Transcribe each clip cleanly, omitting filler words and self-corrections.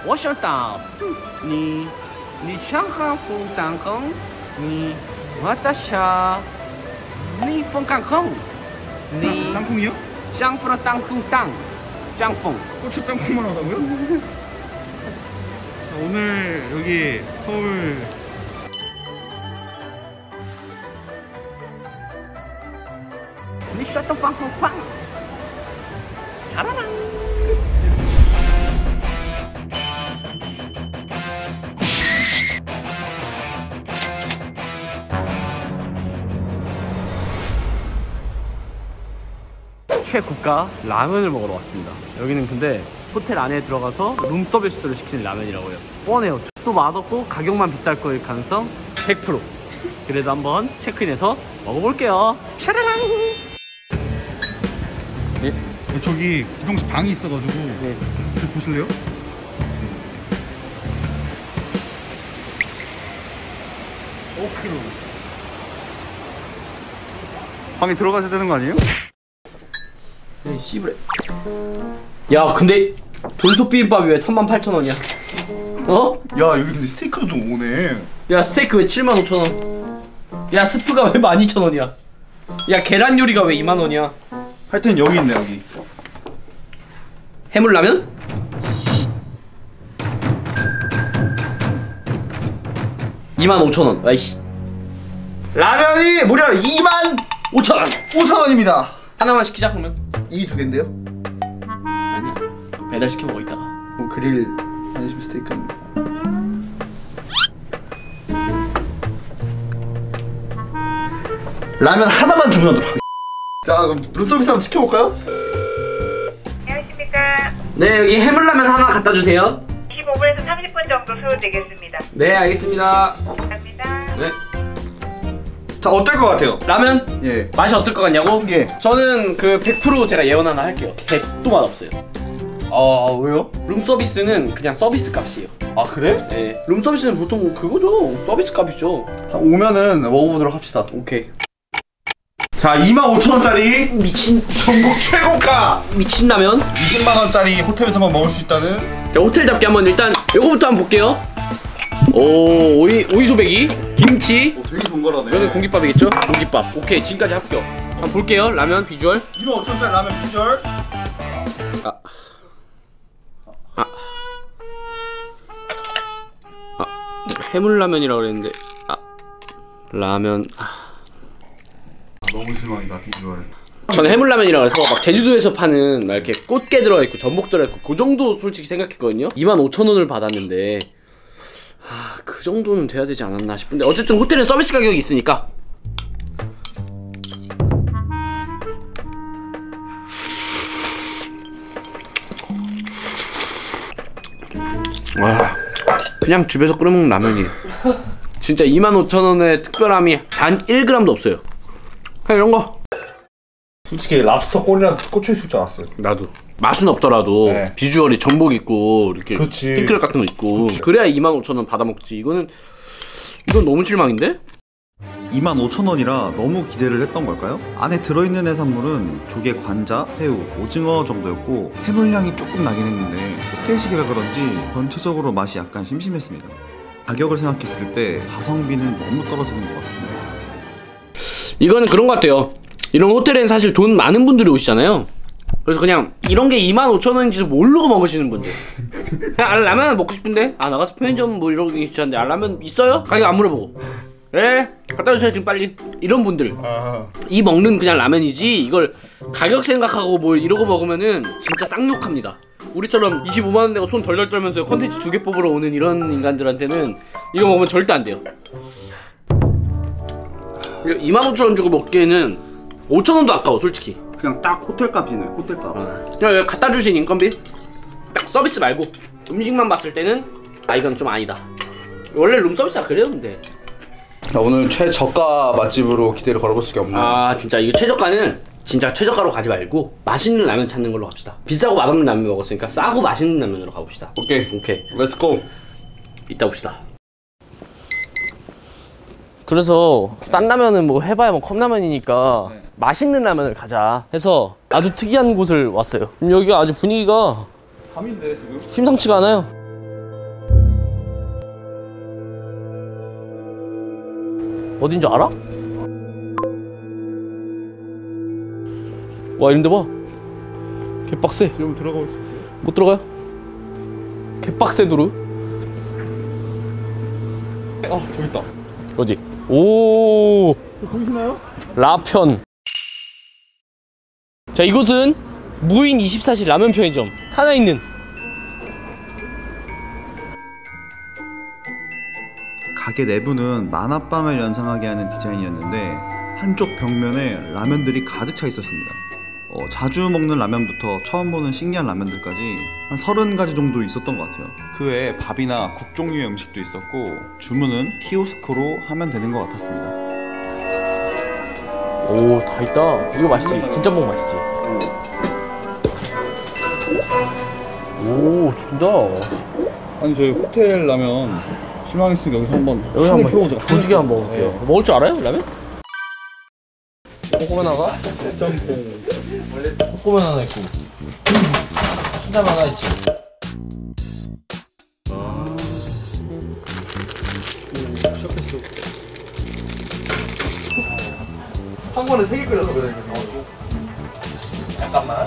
我想到你想好不当空，我的笑，你风干空，你 땅콩이요? 짱프로 땅콩 땅 짱뽕. 고추 땅콩만 하다고요? 오늘 여기 서울 니 셔터 빵빵빵 잘하라. 최고가 라면을 먹으러 왔습니다. 여기는 근데 호텔 안에 들어가서 룸서비스를 시키는 라면이라고요. 뻔해요. 또 맛없고 가격만 비쌀 거일 가능성 100%. 그래도 한번 체크인해서 먹어볼게요. 차라랑. 네. 저기 구동식 방이 있어가지고 네. 좀 보실래요? 오크루. 방에 들어가셔야 되는 거 아니에요? 네, 씨부레. 야, 근데 돌솥 비빔밥이 왜 38,000원이야? 어? 야 여기 근데 스테이크도 좀 오네. 야, 스테이크 왜 75,000원? 야, 스프가 왜 12,000원이야? 야, 계란 요리가 왜 20,000원이야? 하여튼 여기 있네 여기. 해물라면? (25,000원) 아이씨. 라면이 무려 5,000원! 25,000원입니다. 하나만 시키자 그러면. 이 두 개인데요? 아니야, 배달 시켜 먹어 이따가. 그릴 안심 스테이크입니다. 라면 하나만 주문하도록 하겠습니다. 자 그럼 룸서비스 한번 시켜볼까요? 안녕하십니까. 네, 여기 해물라면 하나 갖다 주세요. 25분에서 30분 정도 소요되겠습니다. 네, 알겠습니다. 감사합니다. 네. 자 어떨 것 같아요? 라면? 예. 맛이 어떨 것 같냐고? 예. 저는 그 100% 제가 예언 하나 할게요. 100도 맛없어요. 아 왜요? 룸서비스는 그냥 서비스 값이에요. 아 그래? 네. 룸서비스는 보통 그거죠. 서비스 값이죠. 오면은 먹어보도록 합시다. 오케이. 자 25,000원짜리 미친 전국 최고가 미친라면. 20만원짜리 호텔에서만 먹을 수 있다는. 자, 호텔 잡기 한번 일단 요거부터 한번 볼게요. 오, 오이 소배기, 김치. 되게 좋은 거라네. 이거는 공깃밥이겠죠? 공깃밥. 오케이, 지금까지 합격. 한번 볼게요. 라면 비주얼. 25,000원짜리 라면 비주얼. 해물라면이라고 그랬는데 라면. 너무 실망이다 비주얼. 저는 해물라면이라고 해서 막 제주도에서 파는 막 이렇게 꽃게 들어있고 전복 들어있고 그 정도 솔직히 생각했거든요. 25,000원을 받았는데 그 정도는 돼야 되지 않았나 싶은데 어쨌든 호텔은 서비스 가격이 있으니까. 와, 그냥 집에서 끓여먹는 라면이에요. 진짜 25,000원의 특별함이 단 1g도 없어요. 그냥 이런 거. 솔직히 랍스터 꼴이랑 꽂혀 있을 줄 알았어요. 나도. 맛은 없더라도 네. 비주얼이 전복 있고 이렇게 그렇지. 핑크랩 같은 거 있고 그래야 25,000원 받아먹지. 이건 너무 실망인데? 25,000원이라 너무 기대를 했던 걸까요? 안에 들어있는 해산물은 조개, 관자, 새우, 오징어 정도였고 해물향이 조금 나긴 했는데 호텔식이라 그런지 전체적으로 맛이 약간 심심했습니다. 가격을 생각했을 때 가성비는 너무 떨어지는 것 같습니다. 이거는 그런 것 같아요. 이런 호텔엔 사실 돈 많은 분들이 오시잖아요. 그래서 그냥 이런 게 25,000원인지도 모르고 먹으시는 분들. 그냥 라면 먹고 싶은데 나가서 편의점 뭐 이러고 계시는데 라면 있어요? 가격 안 물어보고 그래 갖다 주세요 지금 빨리. 이런 분들 이 먹는 그냥 라면이지 이걸 가격 생각하고 뭐 이러고 먹으면은 진짜 쌍욕합니다. 우리처럼 25만원 내고 손 덜덜 떨면서 컨텐츠 2개 뽑으러 오는 이런 인간들한테는 이거 먹으면 절대 안 돼요. 25,000원 주고 먹기에는 5,000원도 아까워 솔직히. 그냥 딱 호텔값이네 호텔값. 그냥 갖다 주신 인건비 딱 서비스 말고 음식만 봤을 때는 이건 좀 아니다. 원래 룸서비스가 그래요 근데. 자, 오늘 최저가 맛집으로 기대를 걸어볼 수밖에 없네요. 진짜 이거 최저가는 진짜 최저가로 가지 말고 맛있는 라면 찾는 걸로 갑시다. 비싸고 맛없는 라면 먹었으니까 싸고 맛있는 라면으로 가봅시다. 오케이 렛츠고. 이따 봅시다. 그래서 싼 라면은 뭐 해봐야 뭐 컵라면이니까 맛있는 라면을 가자 해서 아주 특이한 곳을 왔어요. 여기가 아주 분위기가 밤인데 지금? 심상치가 않아요. 어딘지 알아? 와 이런데 봐. 개빡세. 지금 들어가고 있어. 못 들어가요? 개빡세 도루. 저기 있다. 어디? 오. 보이시나요? 라편. 자 이곳은 무인 24시 라면 편의점 하나 있는. 가게 내부는 만화방을 연상하게 하는 디자인이었는데 한쪽 벽면에 라면들이 가득 차 있었습니다. 자주 먹는 라면부터 처음 보는 신기한 라면들까지 한 30가지 정도 있었던 것 같아요. 그 외에 밥이나 국 종류의 음식도 있었고 주문은 키오스크로 하면 되는 것 같았습니다. 오 다 있다. 이거 맛있지? 진짜 먹 맛있지? 오 죽인다. 아니 저희 호텔 라면 실망했으니까 여기서 한번 조지게 한번 먹을게요. 네. 먹을 줄 알아요 라면? 볶음면 하나? 짬뽕. 볶음면 하나 있고 신라면 하나 있지. 한 번에 3개 끓여서 그래. 잠깐만.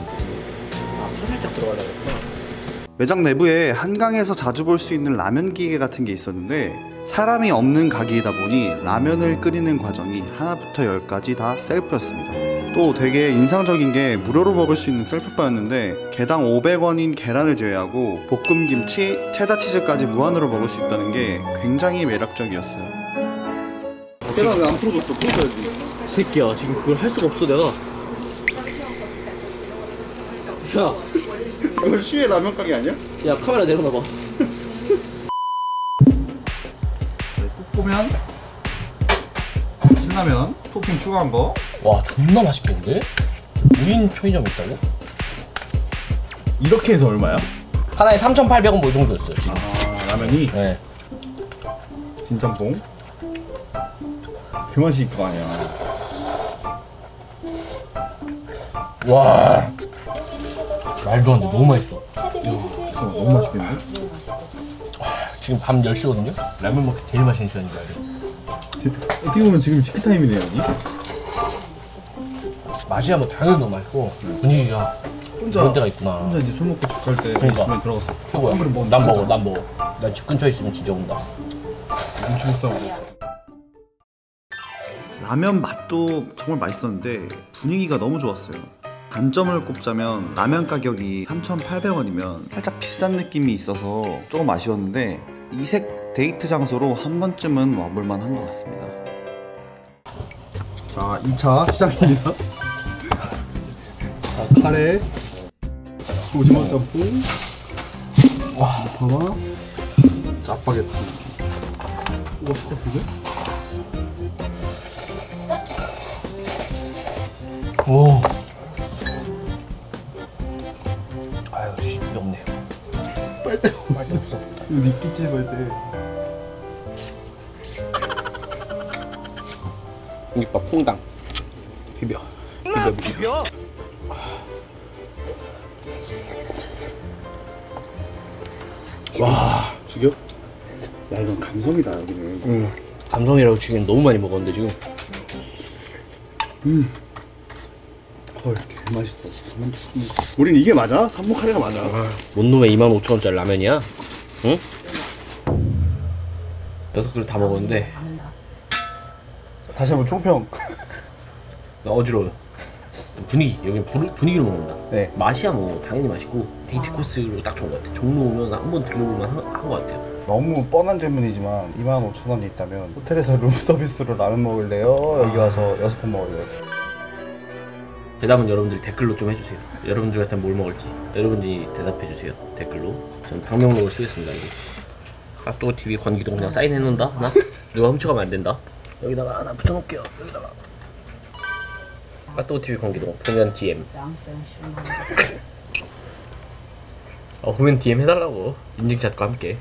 살짝 들어가야 되겠구나. 매장 내부에 한강에서 자주 볼 수 있는 라면 기계 같은 게 있었는데 사람이 없는 가게이다 보니 라면을 끓이는 과정이 하나부터 열까지 다 셀프였습니다. 또 되게 인상적인 게 무료로 먹을 수 있는 셀프바였는데 개당 500원인 계란을 제외하고 볶음김치, 체다 치즈까지 무한으로 먹을 수 있다는 게 굉장히 매력적이었어요. 계란 왜안 풀어줬어? 풀어줘야지. 새끼야 지금 그걸 할 수가 없어 내가. 야, 이거 시외 라면 가게 아니야? 야 카메라 내려놔봐. 볶으면 신라면 토핑 추가한 거. 와 존나 맛있겠는데? 무인 편의점 있다고? 이렇게 해서 얼마야? 하나에 3,800원 뭐 이 정도였어요 지금. 아 라면이 네. 진짬뽕. 그 맛이 있을 거 아니야. 와 말도 안 돼 너무 맛있어. 너무 맛있겠는데? 지금 밤 10시거든요? 라면 먹기 제일 맛있는 시간인 줄 알죠? 어떻게 보면 지금 피크 타임이네요. 여기. 맛이야 뭐 당연히 너무 맛있고 분위기가 그런 데가 있구나. 혼자 이제 술 먹고 집 갈 때 그러니까. 있으면 들어갔어. 최고야. 한 그릇 먹으면 난 먹어 진짜 난 먹어. 난 집 근처에 있으면 진짜 온다. 엄청 싸고. 라면 맛도 정말 맛있었는데 분위기가 너무 좋았어요. 단점을 꼽자면 라면 가격이 3,800원이면 살짝 비싼 느낌이 있어서 조금 아쉬웠는데 이색 데이트 장소로 한 번쯤은 와볼만 한 것 같습니다. 자 2차 시작입니다. 자 카레, 오징어 짬뽕, 와 봐봐, 짜파게티. 맛있다 근데? 오. 아유 씨 없네. 빨대 맛이 없어. 이거 니끼집 빨대. 국밥 퐁당. 비벼. 비벼. 와 죽여? 야 이건 감성이다 여기는. 감성이라고 지금 너무 많이 먹었는데 지금. 헐 개맛있어. 우린 이게 맞아? 삼목 카레가 맞아. 뭔 놈의 25,000원짜리 라면이야? 응? 6그릇 다 먹었는데 다시 한번 총평. 나 어지러워요. 분위기 여기 분위기로 먹는다. 네. 맛이야 뭐 당연히 맛있고 데이트 코스로 딱 좋은 것 같아. 종로 오면 한번 들려볼만 한 것 같아요. 너무 뻔한 질문이지만 25,000원이 있다면 호텔에서 룸서비스로 라면 먹을래요? 여기 와서 6번 먹을래요? 대답은 여러분들이 댓글로 좀 해주세요. 여러분들 같으면 뭘 먹을지 여러분들이 대답해주세요 댓글로. 저는 방명록을 쓰겠습니다. 이제 깍두기 TV 권기동 그냥 사인해놓는다 하나? 누가 훔쳐가면 안 된다. 여기다가 하나 붙여놓을게요. 여기다가 깍두기 TV 권기동 보면 DM. 보면 DM 해달라고. 인증샷과 함께.